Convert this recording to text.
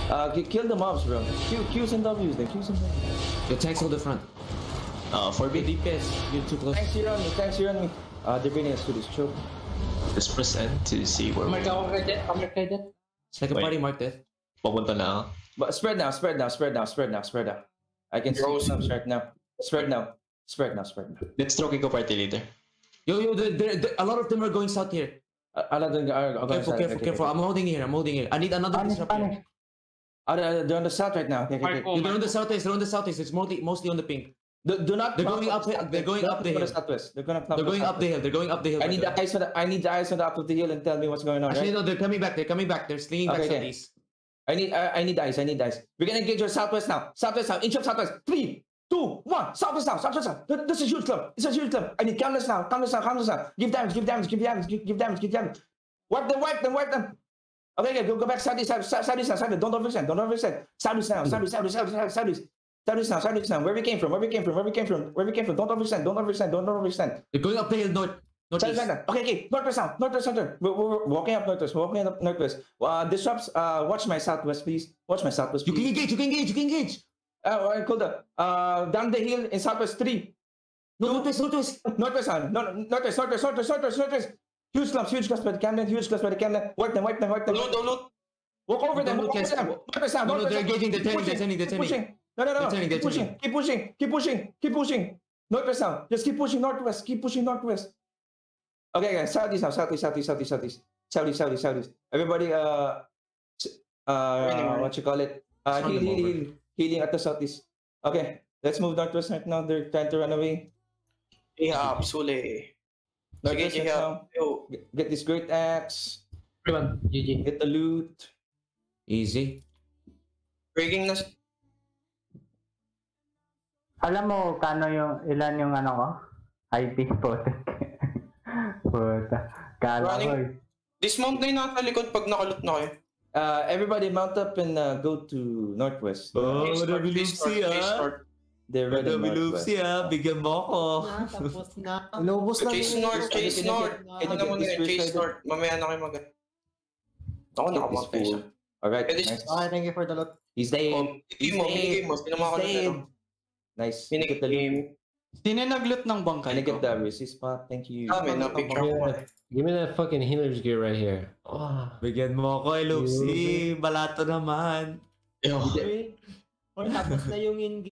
Kill the mobs, bro. Qs and Ws, then Qs and Ws. Your tanks hold the front. 4B. DPS, you're too close. Tanks here on me, tanks here on me. They're bringing us to this choke. Just press N to see where we Mark ako. Second party mark death. Papunta na ako. But spread now. I can see some spread now. Spread now. Let's stroke ko party leader. Yo, a lot of them are going south here. Careful. I'm holding here. I need another disrupt here. They're on the south right now. Okay. They're on the southeast. It's mostly on the pink. Do not. They're going up. They're going up the hill. They're going up the hill. I need the eyes on the up of the hill and tell me what's going on. Actually, right? no, they're coming back. They're slinging back southeast. I need eyes. We're gonna engage your southwest now. Inch of southwest. 3, 2, 1. Southwest now. This is a huge club. I need cameras now. Give damage. Wipe them. Okay, go back southeast. Don't overextend. Southeast now. Where we came from. Don't overextend. They're going up the hill northeast. Okay. Northwest center. We're walking up northwest. Disrupts. Watch my southwest, please. You can engage. Cool. Down the hill in southwest 3. Northwest. Northwest. Huge clumps by the Camden. Wipe them. Don't. Walk over them. Northwest. No, they're engaging. They're turning. No. They're turning. Keep pushing. Northwest now. Just keep pushing northwest. Okay, guys. Southeast. Everybody, what you call it? Healing at the southeast. Okay, let's move northwest right now. They're trying to run away. Yeah, absolutely. Northwest right now. Get this great axe. Everyone, GG. Get the loot. Easy. Breaking na. Alam mo ilan yung ano ko? IP puta. Kala ko. Dismount na yung nasa likod pag nakalot na kayo. Everybody mount up and go to northwest. They're ready northwest. Bigyan mo ako. Tapos na. Inubos na. Chase north. Ito naman nila, chase north. Mamaya na kayo mag... Ako nakamount na isa. Alright, nice. Okay, thank you for the lot. He's dead. Minigame mo. Sinama ko na. Nice. Minigame. Sino nag-loot ng bangkay Can I ko? get the resist spot? Thank you. Na-picture ko. Give me that fucking healer's gear right here. Oh. Bigyan mo ako, Lopsy. Balato naman. Or tapos na yung in